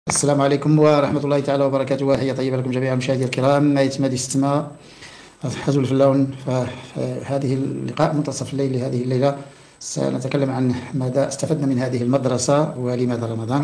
السلام عليكم ورحمة الله تعالى وبركاته، وتحية طيبة لكم جميعا مشاهدي الكرام. ما يتمادي السماء حزو الفلاون. فهذه اللقاء منتصف الليل لهذه الليلة سنتكلم عن ماذا استفدنا من هذه المدرسة ولماذا رمضان.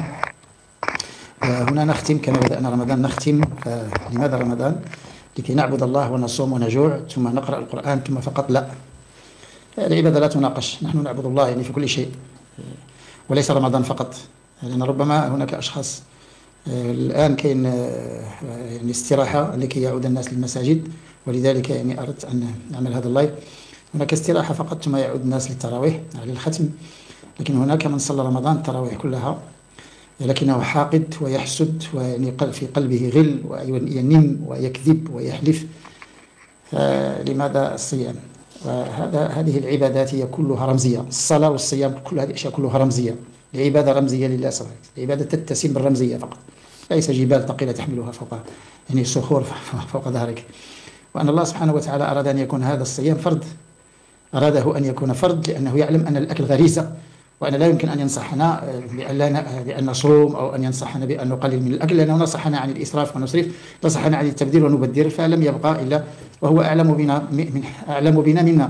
هنا نختم كما بدأنا رمضان نختم. لماذا رمضان؟ لكي نعبد الله ونصوم ونجوع ثم نقرأ القرآن ثم فقط؟ لا، العبادة لا تناقش، نحن نعبد الله يعني في كل شيء وليس رمضان فقط، لأن ربما هناك أشخاص الآن كاين يعني استراحة لكي يعود الناس للمساجد، ولذلك يعني أردت أن نعمل هذا اللايف. هناك استراحة فقط ثم يعود الناس للتراويح على الختم، لكن هناك من صلى رمضان التراويح كلها لكنه حاقد ويحسد ويعني في قلبه غل وينم ويكذب ويحلف. فلماذا الصيام؟ هذه العبادات هي كلها رمزية، الصلاة والصيام كل هذه الأشياء كلها رمزية، العبادة رمزية لله سبحانه. العبادة تتسم بالرمزية فقط، ليس جبال ثقيلة تحملها فوق يعني صخور فوق ظهرك. وأن الله سبحانه وتعالى أراد أن يكون هذا الصيام فرض، أراده أن يكون فرض لأنه يعلم أن الأكل غريزة، وأن لا يمكن أن ينصحنا بأن نصوم أو أن ينصحنا بأن نقلل من الأكل، لأنه نصحنا عن الإسراف ونسرف، نصحنا عن التبذير ونبذر، فلم يبقى إلا وهو أعلم بنا منا.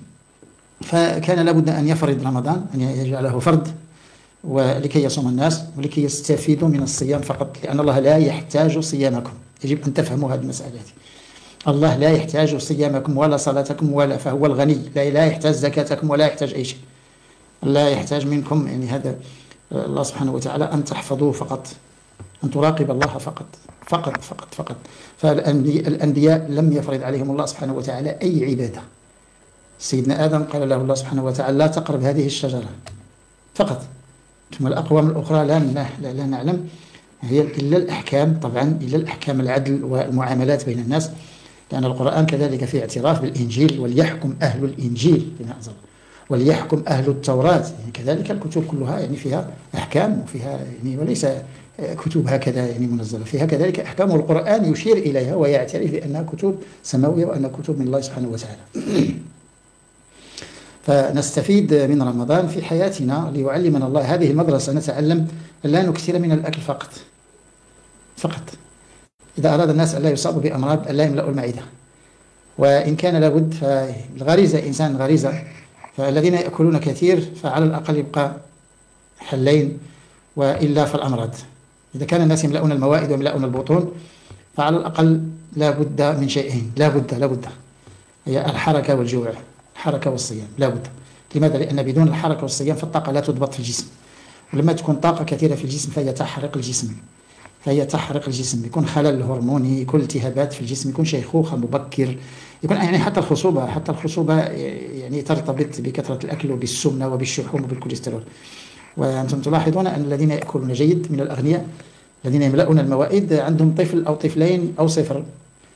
فكان لابد أن يفرض رمضان، أن يجعله فرض، ولكي يصوم الناس ولكي يستفيدوا من الصيام فقط، لأن الله لا يحتاج صيامكم. يجب أن تفهموا هذه المسألة. الله لا يحتاج صيامكم ولا صلاتكم ولا، فهو الغني، لا يحتاج زكاتكم ولا يحتاج أي شيء، لا يحتاج منكم يعني هذا الله سبحانه وتعالى أن تحفظوه فقط، أن تراقب الله فقط فقط فقط فقط. فالأنبياء لم يفرض عليهم الله سبحانه وتعالى أي عبادة. سيدنا آدم قال له الله سبحانه وتعالى لا تقرب هذه الشجرة فقط، ثم الأقوام الأخرى لا نعلم هي إلا الأحكام، طبعا إلا الأحكام العدل والمعاملات بين الناس، لأن القرآن كذلك فيه اعتراف بالإنجيل، وليحكم أهل الإنجيل بما أنزل، وليحكم أهل التوراة، يعني كذلك الكتب كلها يعني فيها أحكام وفيها يعني وليس كتب هكذا يعني منزلة، فيها كذلك أحكام، والقرآن يشير إليها ويعترف بأنها كتب سماوية وأنها كتب من الله سبحانه وتعالى. فنستفيد من رمضان في حياتنا ليعلمنا الله هذه المدرسة، نتعلم لا نكثر من الأكل فقط. إذا أراد الناس ألا يصابوا بأمراض ألا يملأوا المعدة، وإن كان لابد فالغريزة إنسان غريزة، فالذين يأكلون كثير فعلى الأقل يبقى حلين، وإلا فالأمراض. إذا كان الناس يملأون الموائد ويملأون البطون فعلى الأقل لابد من شيئين، لابد هي الحركة والجوع، الحركة والصيام لابد. لماذا؟ لأن بدون الحركة والصيام فالطاقة لا تضبط في الجسم، ولما تكون طاقة كثيرة في الجسم فهي تحرق الجسم، يكون خلل هرموني، يكون التهابات في الجسم، يكون شيخوخة مبكر، يكون يعني حتى الخصوبة يعني ترتبط بكثرة الأكل وبالسمنة وبالشحوم وبالكوليسترول. وأنتم تلاحظون أن الذين يأكلون جيد من الأغنياء الذين يملؤون الموائد عندهم طفل أو طفلين أو صفر،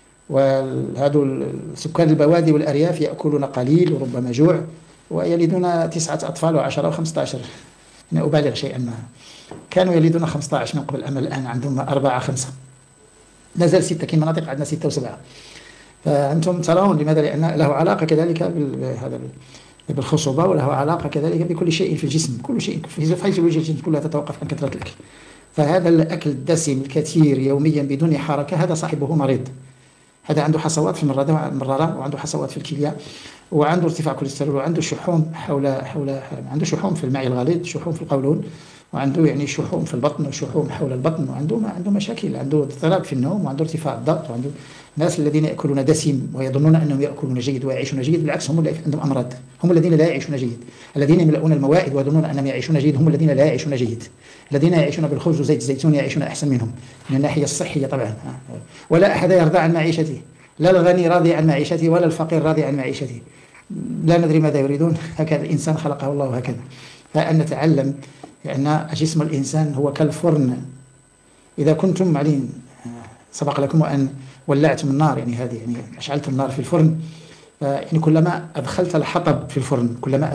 وهذو سكان البوادي والأرياف يأكلون قليل وربما جوع، ويلدون 9 أطفال و10 و15. أنا أبالغ شيئا ما، كانوا يلدون 15 من قبل، أما الآن عندهم 4 5، لا زال 6، كاين مناطق عندنا 6 و7. فأنتم ترون لماذا؟ لأن له علاقة كذلك بالخصوبة، وله علاقة كذلك بكل شيء في الجسم، كل شيء في فيزيولوجيا الجسم كلها تتوقف عن كثرة الأكل. فهذا الأكل الدسم الكثير يوميا بدون حركة هذا صاحبه مريض، هذا عنده حصوات في المرارة، وعنده حصوات في الكلية، وعنده ارتفاع كوليسترول، وعنده شحوم عنده شحوم في المعي الغليظ، شحوم في القولون، وعنده يعني شحوم في البطن وشحوم حول البطن، وعنده مشاكل، عنده اضطراب في النوم، وعنده ارتفاع الضغط، وعنده الناس الذين يأكلون دسم ويظنون أنهم يأكلون جيد ويعيشون جيد، بالعكس هم اللي عندهم أمراض، هم الذين لا يعيشون جيد. الذين يملؤون الموائد ويظنون أنهم يعيشون جيد هم الذين لا يعيشون جيد. الذين يعيشون بالخبز وزيت الزيتون يعيشون أحسن منهم من الناحية الصحية طبعا. ولا أحد يرضى عن معيشته، لا الغني راضي عن معيشته ولا الفقير راضي عن معيشته، لا ندري ماذا يريدون. هكذا الإنسان خلقه الله هكذا. فأن نتعلم أن جسم الإنسان هو كالفرن، إذا كنتم معلين سبق لكم أن ولعتم النار، يعني هذه يعني أشعلت النار في الفرن، يعني كلما أدخلت الحطب في الفرن،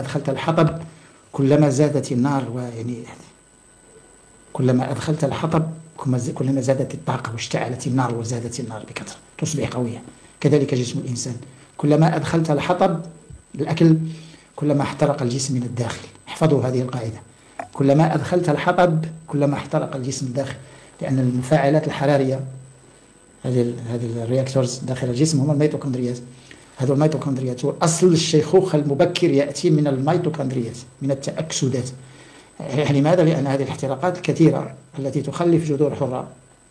كلما زادت النار، ويعني كلما أدخلت الحطب كلما زادت الطاقة واشتعلت النار وزادت النار بكثرة تصبح قوية. كذلك جسم الإنسان، كلما أدخلت الحطب الأكل كلما احترق الجسم من الداخل. احفظوا هذه القاعدة، كلما أدخلت الحطب كلما احترق الجسم الداخل. لأن المفاعلات الحرارية هذه الرياكتورز داخل الجسم هم الميتوكوندريات. هذو الميتوكوندريات وأصل الشيخوخة المبكر يأتي من الميتوكوندريات، من التأكسدات. لماذا؟ لأن هذه الاحتراقات الكثيرة التي تخلف جذور حرة،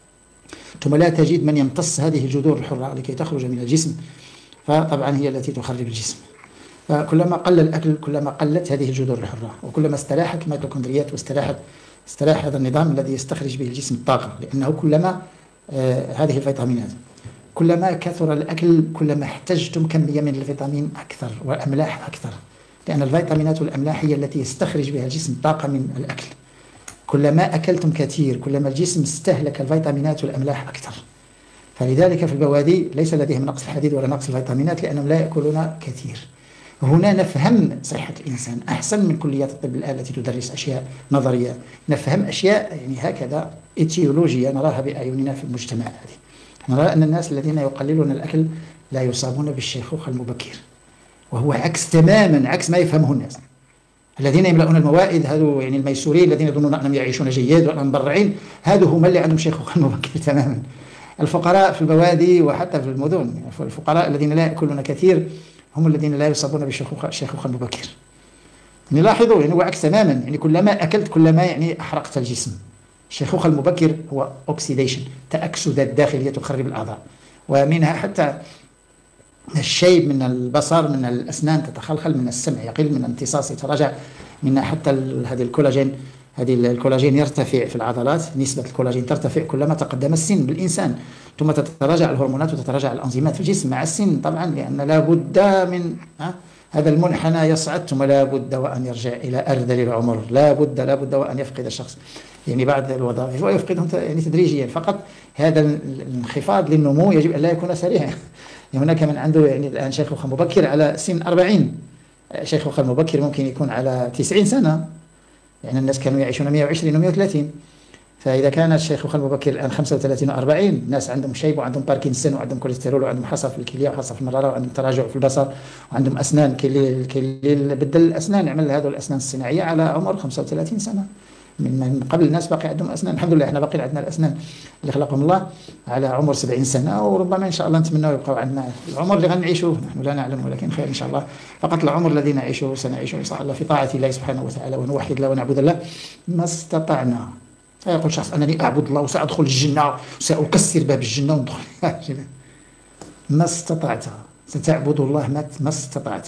ثم لا تجد من يمتص هذه الجذور الحرة لكي تخرج من الجسم، فطبعا هي التي تخرب الجسم. فكلما قل الأكل كلما قلت هذه الجذور الحرة، وكلما استراحت الميتوكوندريات استراح هذا النظام الذي يستخرج به الجسم الطاقة. لأنه كلما هذه الفيتامينات كلما كثر الأكل كلما احتجتم كمية من الفيتامين أكثر وأملاح أكثر، لأن الفيتامينات والأملاح هي التي يستخرج بها الجسم طاقة من الأكل. كلما أكلتم كثير كلما الجسم استهلك الفيتامينات والأملاح أكثر. فلذلك في البوادي ليس لديهم نقص الحديد ولا نقص الفيتامينات، لأنهم لا يأكلون كثير. هنا نفهم صحة الإنسان أحسن من كليات الطب الآن التي تدرس أشياء نظرية. نفهم أشياء يعني هكذا إيتيولوجية نراها بأعيننا في المجتمع هذه. نرى أن الناس الذين يقللون الأكل لا يصابون بالشيخوخة المبكر، وهو عكس تماما عكس ما يفهمه الناس. الذين يملؤون الموائد هذو يعني الميسورين الذين يظنون أنهم يعيشون جيد وأنهم مبرعين، هذو هم اللي عندهم شيخوخة المبكر تماما. الفقراء في البوادي وحتى في المدن، الفقراء الذين لا يأكلون كثير هم الذين لا يصابون بالشيخوخة المبكر. يعني لاحظوا يعني هو عكس تماما، يعني كلما أكلت كلما يعني أحرقت الجسم. الشيخوخة المبكر هو أوكسيديشن، تأكسدات داخلية تخرب الأعضاء، ومنها حتى الشيب من البصر، من الأسنان تتخلخل، من السمع يقل، من الامتصاص يتراجع، من حتى هذه الكولاجين يرتفع في العضلات، نسبة الكولاجين ترتفع كلما تقدم السن بالإنسان، ثم تتراجع الهرمونات وتتراجع الأنزيمات في الجسم مع السن طبعا، لأن لا بد من هذا المنحنى يصعد، ثم لا بد وأن يرجع إلى أرذل العمر، لا بد وأن يفقد الشخص يعني بعض الوظائف ويفقدهم يعني تدريجيا. فقط هذا الانخفاض للنمو يجب أن لا يكون سريعا. هناك من عنده يعني الآن شيخوخة مبكر على سن 40، شيخوخة المبكر ممكن يكون على 90 سنة، يعني الناس كانوا يعيشون 120 و 130. فإذا كان الشيخوخة المبكر الآن 35 و 40، الناس عندهم شيب وعندهم باركنسون وعندهم كوليسترول وعندهم حصى في الكلية وحصى في المرارة وعندهم تراجع في البصر وعندهم أسنان. كي اللي بدل الأسنان عمل هذه الأسنان الصناعية على عمر 35 سنة. من قبل الناس باقي عندهم أسنان، الحمد لله احنا باقي عندنا الأسنان اللي خلقهم الله على عمر 70 سنة، وربما إن شاء الله نتمنى يبقوا عندنا العمر اللي غنعيشوه، نحن لا نعلم ولكن خير إن شاء الله. فقط العمر الذي نعيشه سنعيشه إن شاء الله في طاعة الله سبحانه وتعالى، ونوحد الله ونعبد الله ما استطعنا. يقول شخص أنني أعبد الله وسأدخل الجنة وسأكسر باب الجنة وندخل ما استطعت، ستعبد الله ما استطعت.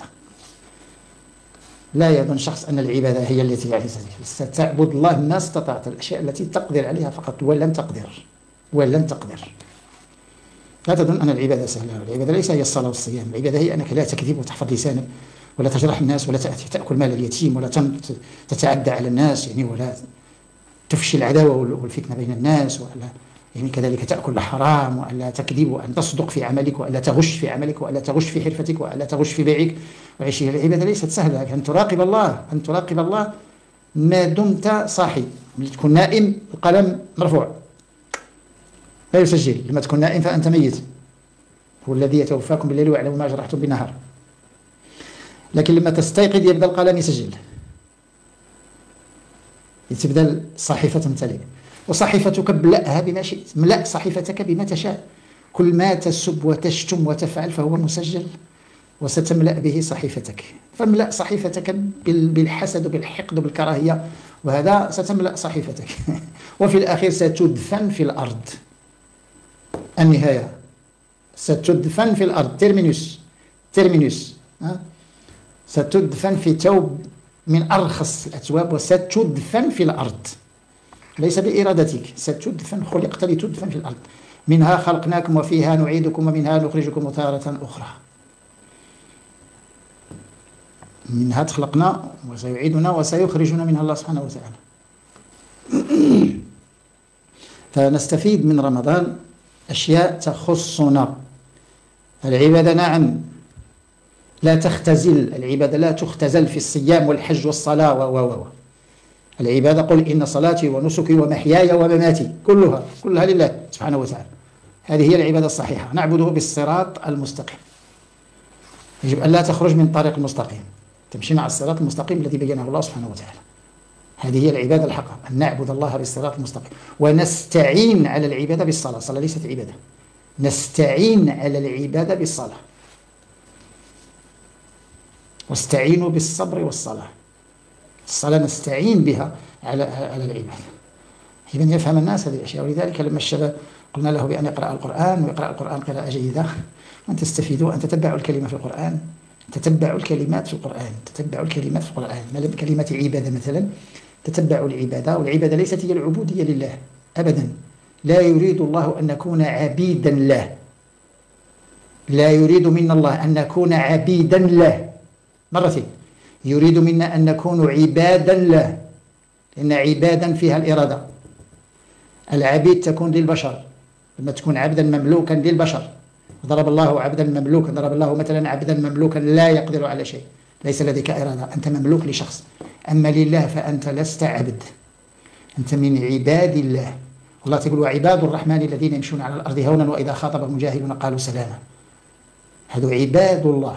لا يظن شخص أن العبادة هي التي يعني ستعبد الله ما استطعت، الأشياء التي تقدر عليها فقط ولن تقدر. لا تظن أن العبادة سهلة. العبادة ليس هي الصلاة والصيام، العبادة هي أنك لا تكذب وتحفظ لسانك ولا تجرح الناس ولا تأكل مال اليتيم ولا تتعدى على الناس يعني، ولا تفشي العداوة والفتنة بين الناس، ولا يعني كذلك تأكل الحرام، وألا تكذب، وأن تصدق في عملك، وألا تغش في عملك، وألا تغش في حرفتك، وألا تغش في بيعك وعيشه. العبادة ليست سهلة. أن تراقب الله ما دمت صاحي. لما تكون نائم القلم مرفوع لا يسجل، لما تكون نائم فأنت ميت. هو الذي يتوفاكم بالليل ويعلم ما جرحتم بالنهار، لكن لما تستيقظ يبدأ القلم يسجل، تبدأ صحيفة تمتلئ، وصحيفتك املأها بما شئت. املأ صحيفتك بما تشاء، كل ما تسب وتشتم وتفعل فهو مسجل وستملأ به صحيفتك. فاملأ صحيفتك بالحسد وبالحقد وبالكراهية، وهذا ستملأ صحيفتك وفي الأخير ستدفن في الأرض. النهاية ستدفن في الأرض، تيرمينوس ستدفن في توب من أرخص الأتواب، وستدفن في الأرض ليس بإرادتك، ستدفن، خلقت لتدفن في الأرض. منها خلقناكم وفيها نعيدكم ومنها نخرجكم تارة أخرى. منها تخلقنا وسيعيدنا وسيخرجنا منها الله سبحانه وتعالى. فنستفيد من رمضان أشياء تخصنا. العبادة نعم لا تختزل، العبادة لا تختزل في الصيام والحج والصلاة العبادة قل إن صلاتي ونسكي ومحياي ومماتي كلها لله سبحانه وتعالى. هذه هي العبادة الصحيحة، نعبده بالصراط المستقيم. يجب أن لا تخرج من طريق المستقيم، تمشي مع الصراط المستقيم الذي بينه الله سبحانه وتعالى. هذه هي العبادة الحقة، أن نعبد الله بالصراط المستقيم، ونستعين على العبادة بالصلاة. الصلاة ليست عبادة، نستعين على العبادة بالصلاة. واستعينوا بالصبر والصلاة. الصلاة نستعين بها على العبادة. إذن يفهم الناس هذه الأشياء. ولذلك لما الشباب قلنا له بأن يقرأ القرآن، ويقرأ القرآن قراءة جيدة، وأن تستفيدوا أن تتبعوا الكلمة في القرآن، تتبعوا الكلمات في القرآن، تتبعوا الكلمات في القرآن. كلمة عبادة مثلا، تتبعوا العبادة، والعبادة ليست هي العبودية لله أبدا. لا يريد الله أن نكون عبيدا له، لا يريد منا الله أن نكون عبيدا له. مرتين، يريد منا أن نكون عبادا له، لأن عبادا فيها الإرادة. العبيد تكون للبشر، لما تكون عبدا مملوكا للبشر. ضرب الله عبدا مملوكا، ضرب الله مثلا عبدا مملوكا لا يقدر على شيء، ليس لديك إرادة، أنت مملوك لشخص. أما لله فأنت لست عبد، أنت من عباد الله. الله تقول وعباد الرحمن الذين يمشون على الأرض هونا وإذا خاطبهم جاهلون قالوا سلاما. هذو عباد الله.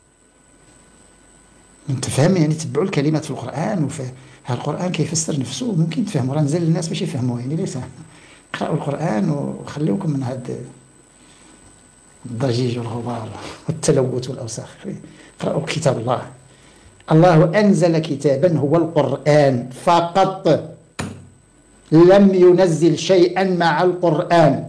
أنت فاهم يعني؟ تبعوا الكلمات في القرآن، القرآن كيفسر نفسه ممكن تفهموا. راه نزل للناس باش يفهموا، يعني ليس اقرأوا القرآن وخليوكم من هذا الضجيج والغبار والتلوث والأوساخ. اقرأوا كتاب الله. الله أنزل كتابا هو القرآن فقط، لم ينزل شيئا مع القرآن.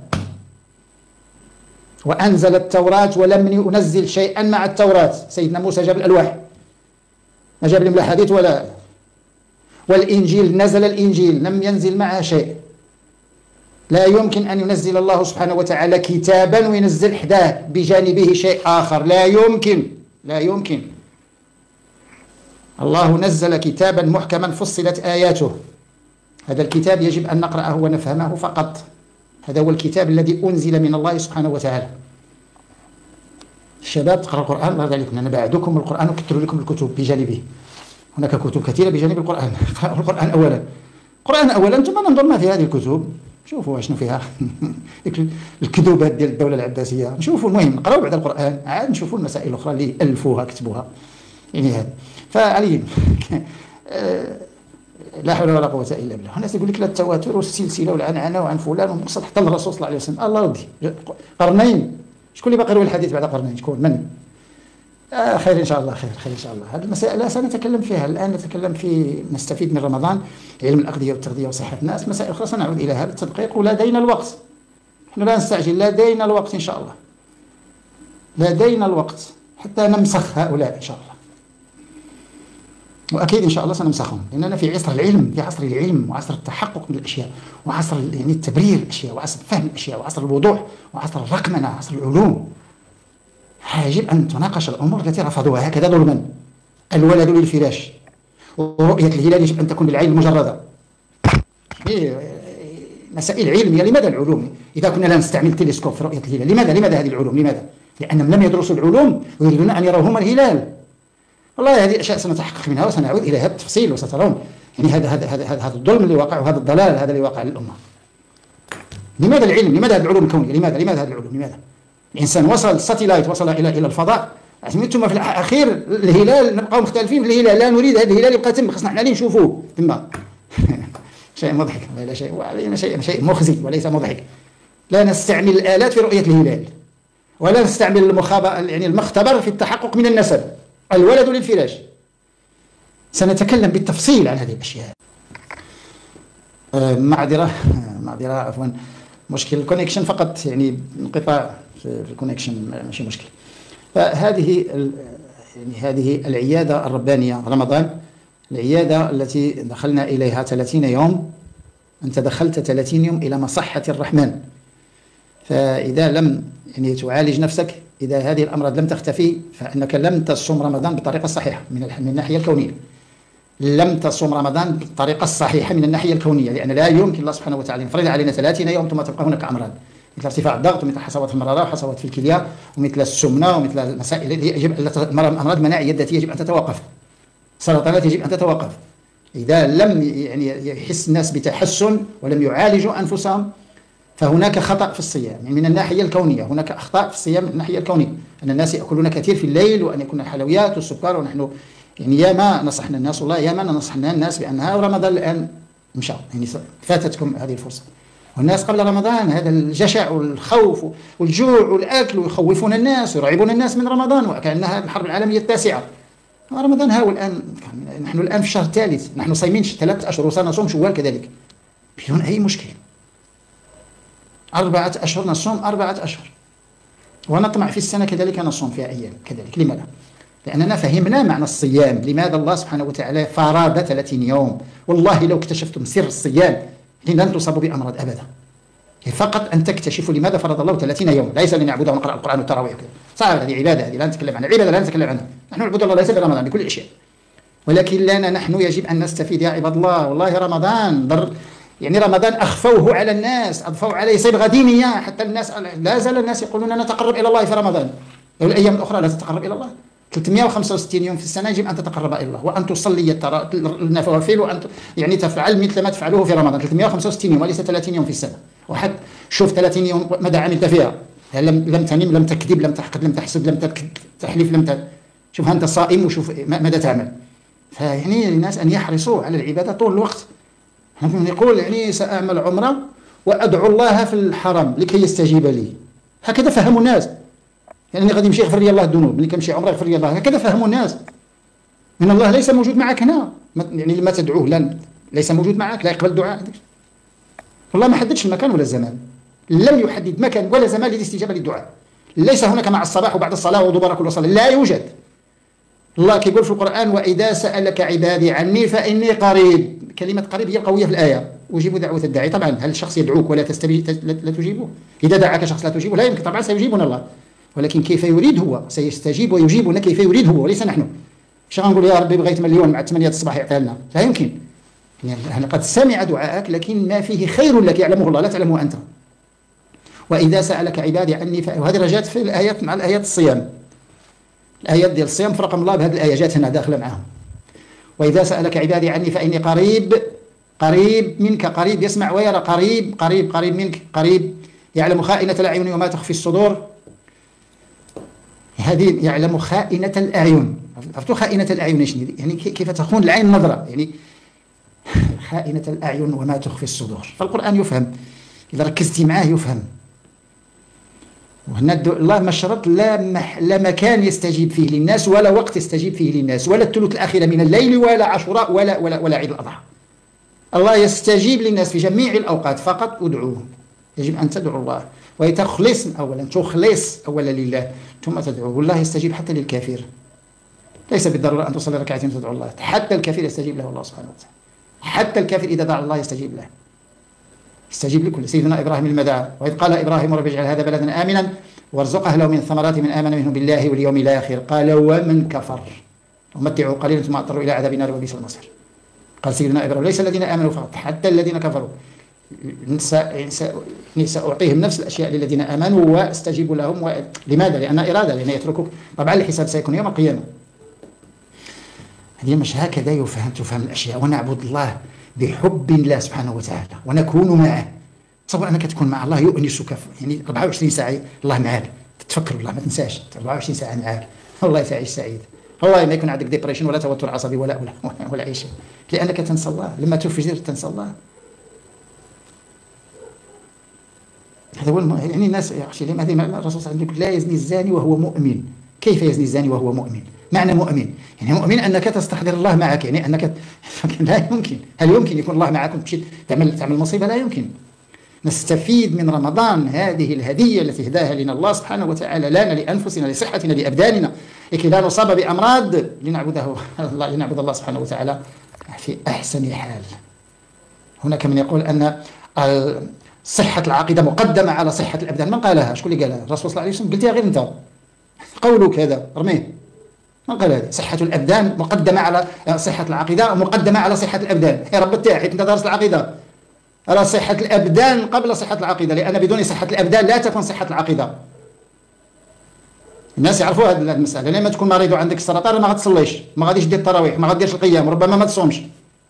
وأنزل التوراة ولم ينزل شيئا مع التوراة. سيدنا موسى جاب الألواح، ما جاب لهم لا حديث ولا. والإنجيل نزل، الإنجيل لم ينزل معها شيء. لا يمكن أن ينزل الله سبحانه وتعالى كتابا وينزل حداه بجانبه شيء آخر، لا يمكن، لا يمكن. الله نزل كتابا محكما فصلت آياته. هذا الكتاب يجب أن نقرأه ونفهمه فقط. هذا هو الكتاب الذي أنزل من الله سبحانه وتعالى. الشباب تقرأ القرآن، الله عليكم، أنا بعدكم القرآن وكثر لكم الكتب بجانبه. هناك كتب كثيرة بجانب القرآن. اقرأوا القرآن أولا. القرآن أولا، ثم ننظر ما في هذه الكتب، شوفوا شنو فيها. الكذوبات ديال الدولة العباسية نشوفوا. المهم نقراو بعد القرآن، عاد نشوفوا المسائل الأخرى اللي ألفوها كتبوها. يعني هذا فعليهم. لا حول ولا قوة إلا بالله. الناس يقول لك لا التواتر والسلسلة والعنعنة وعن فلان ومقصد حتى الرسول صلى الله عليه وسلم. الله ودي قرنين، شكون اللي باقي يروي الحديث بعد قرنين؟ شكون؟ من؟ خير إن شاء الله، خير إن شاء الله. هذه المسائل لا سنتكلم فيها الآن، نتكلم في نستفيد من رمضان، علم الأغذية والتغذية وصحة الناس. مسائل أخرى سنعود إليها بالتدقيق، ولدينا الوقت، نحن لا نستعجل، لدينا الوقت إن شاء الله، لدينا الوقت حتى نمسخ هؤلاء إن شاء الله. وأكيد إن شاء الله سنمسخهم، لأننا في عصر العلم، في عصر العلم وعصر التحقق من الأشياء، وعصر يعني التبرير الأشياء، وعصر فهم الأشياء، وعصر الوضوح، وعصر الرقمنة، وعصر العلوم. يجب أن تناقش الأمور التي رفضوها هكذا ظلما. الولد للفراش، ورؤية الهلال يجب أن تكون بالعين المجردة. مسائل علمية. لماذا العلوم؟ إذا كنا لا نستعمل تلسكوب في رؤية الهلال، لماذا هذه العلوم؟ لماذا؟ لأنهم لم يدرسوا العلوم ويريدون أن يروا هم الهلال. والله هذه أشياء سنتحقق منها وسنعود إليها بالتفصيل وسترون. يعني هذا الظلم اللي وقع، وهذا الضلال هذا اللي وقع للأمة. لماذا العلم؟ لماذا هذه العلوم الكونية؟ لماذا هذه العلوم؟ لماذا؟ الإنسان وصل، الساتلايت وصل إلى الفضاء، ثم في الأخير الهلال نبقى مختلفين في الهلال، لا نريد هذا الهلال يبقى تم، خصنا احنا اللي نشوفوه ثم. شيء مضحك، لا شيء مخزي وليس مضحك. لا نستعمل الآلات في رؤية الهلال، ولا نستعمل يعني المختبر في التحقق من النسب. الولد للفراش. سنتكلم بالتفصيل عن هذه الأشياء. معذرة عفوا، مشكل الكونيكشن فقط، يعني انقطاع في الكونيكشن ماشي مشكل. فهذه يعني هذه العيادة الربانية رمضان، العيادة التي دخلنا إليها 30 يوم. أنت دخلت 30 يوم إلى مصحة الرحمن. فإذا لم يعني تعالج نفسك، إذا هذه الأمراض لم تختفي، فإنك لم تصوم رمضان بالطريقة الصحيحة من الناحية الكونية. لم تصوم رمضان بالطريقة الصحيحة من الناحية الكونية، لأن لا يمكن الله سبحانه وتعالى يفرض علينا 30 يوم ثم تبقى هناك أمراض مثل ارتفاع الضغط، ومثل حصوات المرارة، وحصوات في الكلية، ومثل السمنة، ومثل المسائل التي يجب أمراض مناعية التي يجب أن تتوقف، سرطانات يجب أن تتوقف. إذا لم يعني يحس الناس بتحسن ولم يعالجوا أنفسهم، فهناك خطأ في الصيام من الناحية الكونية. هناك أخطاء في الصيام من الناحية الكونية، أن الناس يأكلون كثير في الليل، وأن يكون الحلويات والسكر، ونحن يعني ياما نصحنا الناس، والله ياما نصحنا الناس بأنها رمضان الآن مشى، يعني فاتتكم هذه الفرصة. والناس قبل رمضان هذا الجشع والخوف والجوع والأكل، ويخوفون الناس ويرعبون الناس من رمضان وكأنها الحرب العالمية التاسعة. رمضان ها الآن، نحن الآن في الشهر الثالث، نحن صايمين 3 أشهر وسنصوم شوال كذلك بدون أي مشكل. 4 أشهر نصوم 4 أشهر، ونطمع في السنة كذلك نصوم فيها أيام كذلك. لماذا؟ لأننا فهمنا معنى الصيام. لماذا الله سبحانه وتعالى فرض 30 يوم؟ والله لو اكتشفتم سر الصيام لن تصابوا بأمراض أبدا. فقط أن تكتشفوا لماذا فرض الله 30 يوم، ليس لنعبده ونقرأ القرآن والتراويح وكذا. صعب، هذه عبادة، هذه لا نتكلم عنها، عبادة لا نتكلم عنها. نحن نعبد الله ليس برمضان، بكل الأشياء، ولكن لنا نحن يجب أن نستفيد يا عباد الله. والله رمضان يعني رمضان أخفوه على الناس، أضفوا عليه صبغة دينية، حتى الناس لا زال الناس يقولون نتقرب إلى الله في رمضان، والأيام الأخرى لا تتقرب إلى الله. 365 يوم في السنة يجب أن تتقرب إلى الله، وأن تصلي النوافل، وأن يعني تفعل مثل ما تفعله في رمضان. 365 يوم وليس 30 يوم في السنة. وحد شوف 30 يوم ماذا عملت فيها؟ لم تنم، لم تكذب، لم تحقد، لم تحسد، لم تحلف، شوف أنت صائم وشوف ماذا تعمل. فيعني الناس أن يحرصوا على العبادة طول الوقت. نقول يعني سأعمل عمرة وأدعو الله في الحرم لكي يستجيب لي، هكذا فهموا الناس. يعني غادي يمشي يغفر لي الله الذنوب، ملي كنمشي عمره يغفر لي الله، هكذا فهموا الناس. من الله ليس موجود معك هنا، يعني لما تدعوه ليس موجود معك، لا يقبل دعاء. والله ما حددش المكان ولا الزمان، لم يحدد مكان ولا زمان للاستجابة للدعاء. ليس هناك مع الصباح وبعد الصلاة ودبر كل صلاة، لا يوجد. الله كيقول في القرآن: وإذا سألك عبادي عني فإني قريب. كلمة قريب هي القوية في الآية. أجيب دعوة الداعي. طبعا هل الشخص يدعوك ولا لا تجيبه؟ إذا دعاك شخص لا تجيبه لا يمكن، طبعا سيجيبنا الله، ولكن كيف يريد هو سيستجيب ويجيبنا كيف يريد هو وليس نحن. مش غنقول يا ربي بغيت مليون مع 8 الصباح يعطيها لنا، لا يمكن. يعني قد سمع دعاءك لكن ما فيه خير لك يعلمه الله لا تعلمه أنت. وإذا سألك عبادي عني وهذه رجعت في الآيات مع الآيات الصيام. الآيات ديال الصيام فرقم الله بهذه الآية جات هنا داخلة معهم. وإذا سألك عبادي عني فإني قريب منك، قريب يسمع ويرى، قريب منك، قريب يعلم خائنة الأعين وما تخفي الصدور. هذه يعلم خائنة الأعين. عرفتوا خائنة الأعين ايش يعني؟ كيف تخون العين نظرة، يعني خائنة الأعين وما تخفي الصدور. فالقرآن يفهم إذا ركزتي معاه يفهم. وهنا الله ما شرط لا مكان يستجيب فيه للناس ولا وقت يستجيب فيه للناس، ولا الثلث الأخير من الليل ولا عاشوراء ولا عيد الأضحى. الله يستجيب للناس في جميع الأوقات، فقط ادعوه. يجب أن تدعو الله وتخلص أولا لله ثم تدعوه. والله يستجيب حتى للكافر، ليس بالضرورة أن تصلي ركعتين وتدعو الله، حتى الكافر يستجيب له الله سبحانه وتعالى. حتى الكافر إذا دعا الله يستجيب له، يستجيب لكل. سيدنا إبراهيم المدعى: وإذ قال إبراهيم رب اجعل هذا بلدا آمنا وارزق أهله من الثمرات من آمن منهم بالله واليوم الآخر قال ومن كفر ومتعوا قليلا ثم اضطروا إلى عذاب النار وبئس المصير. قال سيدنا إبراهيم: ليس الذين آمنوا فقط، حتى الذين كفروا سأعطيهم نفس الأشياء للذين آمنوا واستجيب لهم. لماذا؟ لأن إرادة، لأن يتركوك. طبعا الحساب سيكون يوم القيامة. هذه مش هكذا تفهم الأشياء. ونعبد الله بحب الله سبحانه وتعالى ونكون معه. تصور أنك تكون مع الله يؤنسك، يعني 24 ساعة الله معك، تتفكر الله، ما تنساش 24 ساعة معك. والله تعيش سعيد، والله ما يكون عندك ديبريشن ولا توتر عصبي ولا أي شيء، لأنك تنسى الله. لما تفجر تنسى الله. هذا هو يعني الناس هذه الرسول صلى الله عليه وسلم لا يزني الزاني وهو مؤمن. كيف يزني الزاني وهو مؤمن؟ معنى مؤمن يعني مؤمن أنك تستحضر الله معك، يعني أنك لا يمكن. هل يمكن يكون الله معك وتمشي تعمل مصيبة؟ لا يمكن. نستفيد من رمضان هذه الهدية التي هداها لنا الله سبحانه وتعالى لنا لأنفسنا لصحتنا لأبداننا لكي لا نصاب بأمراض، لنعبد الله سبحانه وتعالى في أحسن حال. هناك من يقول أن صحة العقيدة مقدمة على صحة الأبدان. من قالها؟ شكون اللي قالها؟ الرسول صلى الله عليه وسلم. قلتها غير أنت، قولك هذا رميه. من قال هذه؟ صحة الأبدان مقدمة على صحة العقيدة ومقدمة على صحة الأبدان. يا رب تاعي أنت دارس العقيدة، على صحة الأبدان قبل صحة العقيدة، لأن بدون صحة الأبدان لا تكون صحة العقيدة. الناس يعرفوا هذه المسألة. لما تكون مريض وعندك السرطان ما غتصليش، ما غاديش دير التراويح، ما غاديرش القيام، ربما ما تصومش.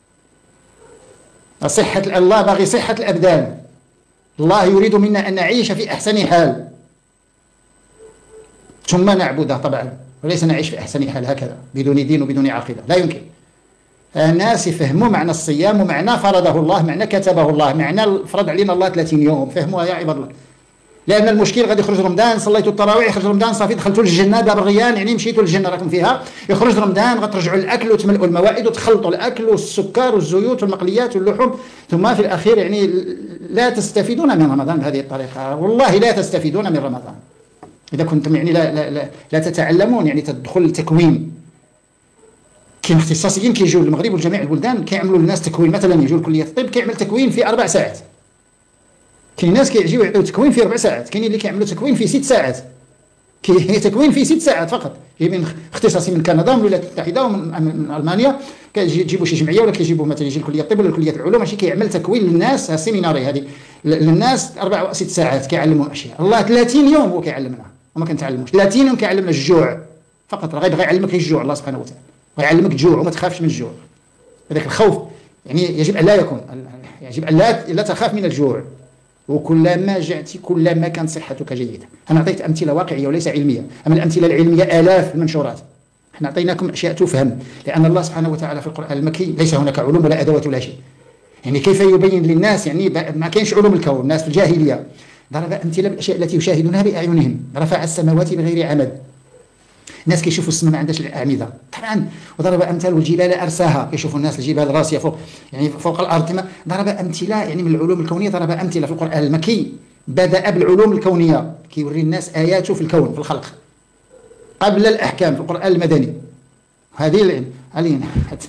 صحة الله باغي صحة الأبدان. الله يريد منا أن نعيش في أحسن حال ثم نعبده طبعا. وليس نعيش في أحسن حال هكذا بدون دين وبدون عقيدة، لا يمكن. الناس يفهموا معنى الصيام ومعنى فرضه الله، معنى كتبه الله، معنى فرض علينا الله 30 يوم، فهموها يا عباد الله. لأن المشكل غادي يخرج رمضان، صليتوا التراويح، يخرج رمضان صافي دخلتوا للجنة باب الريان، يعني مشيتوا للجنة راكم فيها. يخرج رمضان غترجعوا الأكل وتملئوا الموائد وتخلطوا الأكل والسكر والزيوت والمقليات واللحوم، ثم في الأخير يعني لا تستفيدون من رمضان بهذه الطريقة، والله لا تستفيدون من رمضان إذا كنتم يعني لا تتعلمون يعني تدخل التكوين. كاين اختصاصيين كيجيو للمغرب وجميع البلدان كيعملوا للناس تكوين، مثلا يجيو لكلية الطب كيعمل تكوين في 4 ساعات. كاين ناس كيجيو يعطيو تكوين في 4 ساعات، كاين اللي كيعملوا تكوين في 6 ساعات. تكوين في 6 ساعات فقط، جايبين اختصاصي من كندا ومن الولايات المتحده ومن المانيا، كيجيبوا شي جمعيه ولا كيجيبوا مثلا يجي لكليه الطب ولا كليه العلوم ماشي كيعمل تكوين للناس سيميناري هذه للناس 4 6 ساعات كيعلموا اشياء. الله 30 يوم هو كيعلمنا وما كنتعلموش، 30 يوم كيعلمنا الجوع فقط، راه غيبغي يعلمك الجوع الله سبحانه وتعالى، ويعلمك تجوع وما تخافش من الجوع. هذاك الخوف يعني يجب ان لا يكون، يجب ان لا تخاف من الجوع، وكلما جعت كلما كانت صحتك جيده. انا اعطيت امثله واقعيه وليس علميه، اما الامثله العلميه الاف المنشورات، احنا اعطيناكم اشياء تفهم، لان الله سبحانه وتعالى في القران المكي ليس هناك علوم ولا ادوات ولا شيء. يعني كيف يبين للناس، يعني ما كاينش علوم الكون، الناس في الجاهليه ضرب امثله بالاشياء التي يشاهدونها باعينهم، رفع السماوات بغير عمد، الناس كيشوفوا السماء ما عندهاش الاعمده طبعا، وضرب امثال والجبال ارساها، كيشوفوا الناس الجبال راسيه فوق يعني فوق الارض. ضرب امثله يعني من العلوم الكونيه، ضرب امثله في القران المكي، بدا بالعلوم الكونيه كيوري الناس اياته في الكون في الخلق قبل الاحكام في القران المدني. هذه علينا حتى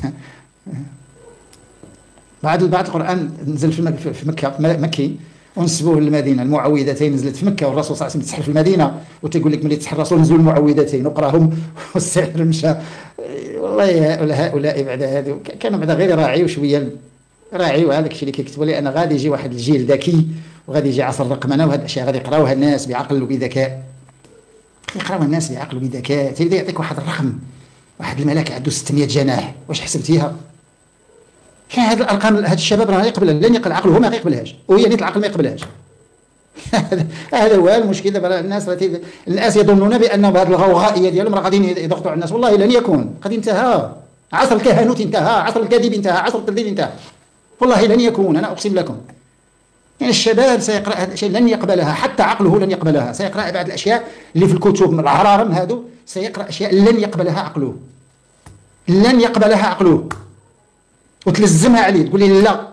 بعد القران نزل في مكه مكي ونسبوه للمدينه، المعوذتين نزلت في مكه والرسول صلى الله عليه وسلم تسحر في المدينه، وتقول لك ملي تسحر الرسول نزلوا المعوذتين وقراهم والسحر مشى. والله هؤلاء بعد هذو كانوا بعد غير راعي وشويه راعي، وهذاك الشيء اللي كيكتبوا لي انا غادي يجي واحد الجيل ذكي وغادي يجي عصر الرقمنه، وهذه الاشياء غادي يقراوها الناس بعقل وبذكاء، يقراوها الناس بعقل وبذكاء. تيبدا يعطيك واحد الرقم، واحد الملك عنده 600 جناح، واش حسبتيها؟ كاين هذه الارقام، هذا الشباب راه يقبلها، لن يقبل عقله ما يقبلهاش، وهي نيت العقل ما يقبلهاش. هذا هو المشكل دابا. الناس يظنون بان بهذه الغوغائيه ديالهم راه غاديين يضغطوا على الناس، والله لن يكون، قد انتهى عصر الكهنوت، انتهى عصر الكذب، انتهى عصر التدليل، انتهى، والله لن يكون، انا اقسم لكم. يعني الشباب سيقرا هذا الشيء لن يقبلها، حتى عقله لن يقبلها، سيقرا بعض الاشياء اللي في الكتب من العرارم هادو، سيقرا اشياء لن يقبلها عقله، لن يقبلها عقله، وتلزمها عليه تقول لي لا.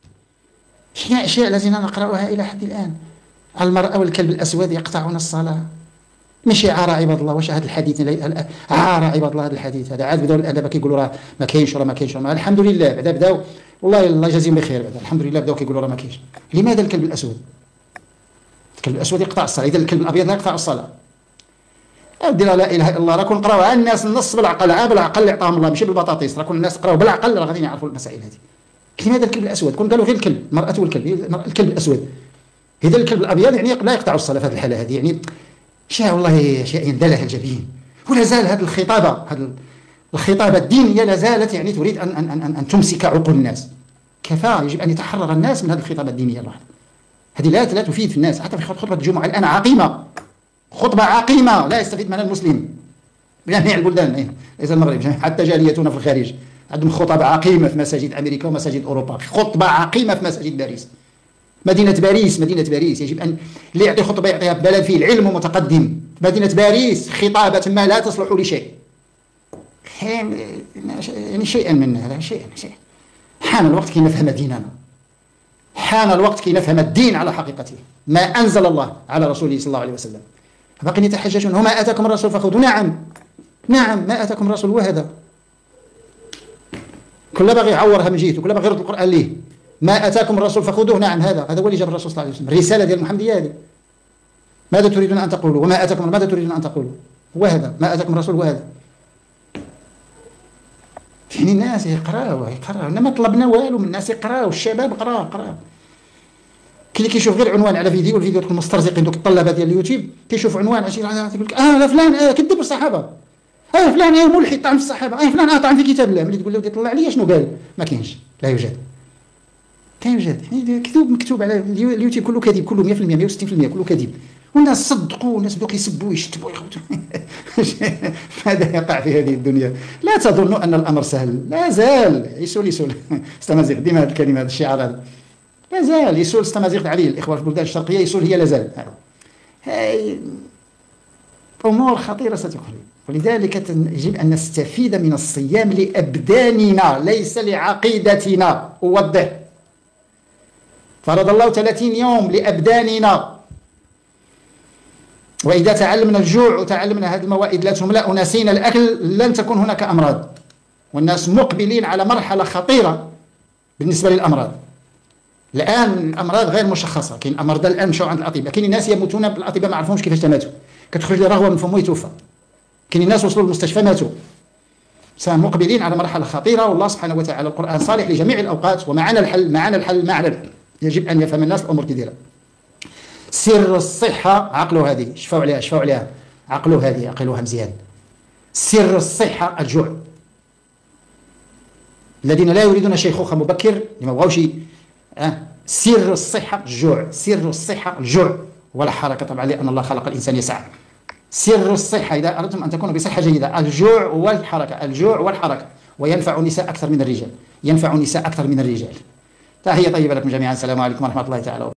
شنو اشياء التي نقراها الى حد الان؟ المرأة والكلب الاسود يقطعون الصلاة، ماشي عار عباد الله. واش هذا الحديث عار عباد الله؟ هذا الحديث هذا عاد بداو الادب كيقولوا راه ما كاينش، راه ما كاينش، الحمد لله بعدا بداو، والله الله يجازيهم بخير، بعدا الحمد لله بداو كيقولوا راه ما كاينش. لماذا الكلب الاسود؟ الكلب الاسود يقطع الصلاة، اذا الكلب الابيض لا يقطع الصلاة. دير لا اله الا الله، راه كون نقراوها الناس النص بالعقل، بالعقل اللي عطاهم الله ماشي بالبطاطيس، راه كون الناس تقراو بالعقل راه غادي يعرفوا المسائل هذه. لماذا الكلب الاسود؟ كون قالوا غير الكلب، المرأة والكلب، الكلب الاسود، اذا الكلب الابيض يعني لا يقطع الصلاة في هذه الحالة هذه، يعني شيء والله شيء يندلع الجبين. ولا زال هذه الخطابة الدينية لا زالت يعني تريد أن تمسك عقول الناس. كفى، يجب أن يتحرر الناس من هذه الخطابة الدينية الواحدة. هذه لا تفيد في الناس، حتى في خطبة الجمعة الآن عقيمة، خطبة عقيمة لا يستفيد منها المسلم بجميع البلدان، ليس المغرب، حتى جاليتنا في الخارج عندهم خطب عقيمة في مساجد أمريكا ومساجد أوروبا، خطبة عقيمة في مساجد باريس، مدينة باريس يجب أن اللي يعطي خطبة يعطيها بلد فيه العلم ومتقدم. مدينة باريس خطابة ما لا تصلح لشيء، يعني شيئا من هذا، شيئا. حان الوقت كي نفهم ديننا، حان الوقت كي نفهم الدين على حقيقته، ما أنزل الله على رسوله صلى الله عليه وسلم. باقي يتحججون، وما آتاكم الرسول فخذوا، نعم ما آتاكم الرسول وهذا كل باغي يعورها من جهته، كل باغي يرد القرآن ليه. ما آتاكم الرسول فخذوه، نعم هذا هو اللي جاب الرسول صلى الله عليه وسلم، الرسالة ديال محمد هي هذه. ماذا تريدون أن تقولوا؟ وما آتاكم، ماذا تريدون أن تقولوا؟ وهذا ما آتاكم الرسول وهذا. يعني الناس يقراوا، إنما طلبنا والو من الناس يقراوا، الشباب قراوا. كاين اللي كيشوف غير عنوان على فيديو، الفيديو تكون مسترزقين دوك الطلبه ديال اليوتيوب، كيشوف عنوان 20 يقول لك لا فلان كذب الصحابه، فلان ملحد طعن في الصحابه، فلان طعن في كتاب الله. ملي تقول له طلع لي شنو قال، ما كاينش، لا يوجد، كاين يوجد يعني كذوب مكتوب على اليوتيوب، كله كذب، كله 100% 160% كله كذب. والناس صدقوا، والناس بدأوا يسبوا ويشتموا ويخبطوا. ماذا يقع في هذه الدنيا؟ لا تظنوا أن الأمر سهل، لا زال يسول استمازيغ، ديما هذه الكلمة، هذا الشعار هذا لا زال يسول استمازيغ عليه الإخوة في البلدان الشرقية، يسول هي لا زال. هاي أمور خطيرة ستخرج، ولذلك يجب أن نستفيد من الصيام لأبداننا ليس لعقيدتنا. أوضح، فرض الله 30 يوم لأبداننا، وإذا تعلمنا الجوع وتعلمنا هذه الموائد لا تملأ ونسينا الأكل لن تكون هناك أمراض. والناس مقبلين على مرحلة خطيرة بالنسبة للأمراض. الآن الأمراض غير مشخصة، كاين أمراض الآن مشاو عند الأطباء، كاين ناس يموتون بالأطباء ما عرفهمش كيفاش تماتوا، كتخرج له رغوة من فمه يتوفى، كاين ناس وصلوا للمستشفى ماتوا. مقبلين على مرحلة خطيرة، والله سبحانه وتعالى القرآن صالح لجميع الأوقات، ومعنا الحل، معنا الحل. يجب أن يفهم الناس الأمور كي دايرة. سر الصحة عقلوا هذه، شفاو عليها، عقلوا هذه، عقلوها مزيان. سر الصحة الجوع. الذين لا يريدون شيخوخة مبكر، اللي ما بغاوش سر الصحة الجوع، سر الصحة الجوع ولا حركة، طبعا لأن الله خلق الإنسان يسعى. سر الصحة إذا أردتم أن تكونوا بصحة جيدة الجوع والحركة، الجوع والحركة. وينفع النساء أكثر من الرجال، ينفع النساء أكثر من الرجال. تحية طيبة لكم جميعا، السلام عليكم ورحمة الله تعالى وبركاته.